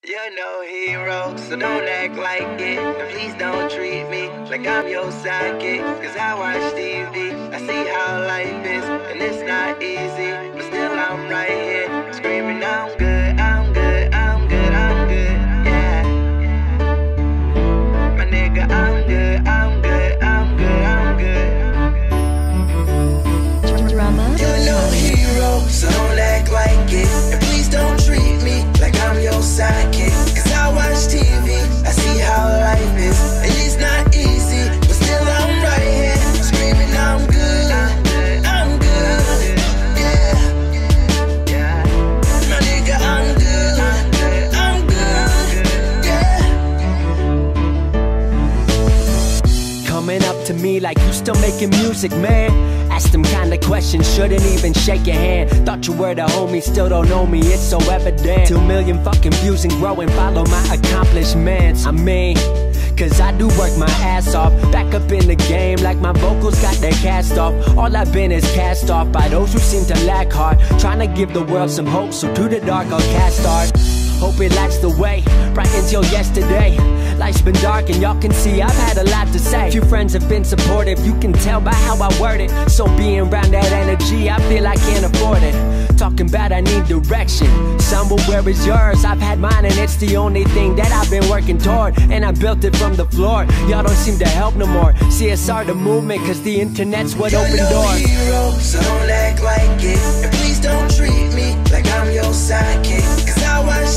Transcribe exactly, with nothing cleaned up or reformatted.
You're no hero, so don't act like it. And please don't treat me like I'm your sidekick. Cause I watch T V, I see how life is, and it's not easy, but still I'm right here, screaming I'm good, I'm good, I'm good, I'm good, yeah. My nigga, I'm good, I'm good, I'm good, I'm good. Drama. You're no hero, so don't act like it. And please don't treat me like I'm your sidekick. Cause I watch T V, I see how life is, and it's not easy, but still I'm right here, screaming I'm good, I'm good, yeah. My nigga, I'm good, I'm good, yeah. Coming up to me like you still making music, man. Ask them kind of questions, shouldn't even shake your hand. Thought you were the homie, still don't know me, it's so evident. Two million fucking views and growing, follow my accomplishments. I mean, cause I do work my ass off, back up in the game like my vocals got their cast off. All I've been is cast off by those who seem to lack heart, trying to give the world some hope, so to the dark I'll cast art. Hope it lights the way, bright until yesterday. Life's been dark and y'all can see I've had a lot to say. Few friends have been supportive, you can tell by how I word it. So being around that energy, I feel I can't afford it. Talking about I need direction, somewhere where is yours? I've had mine and it's the only thing that I've been working toward, and I built it from the floor. Y'all don't seem to help no more. C S R the movement, cause the internet's what opened You're no doors. hero, so don't act like it. And please don't treat me like I'm your sidekick. Cause I watch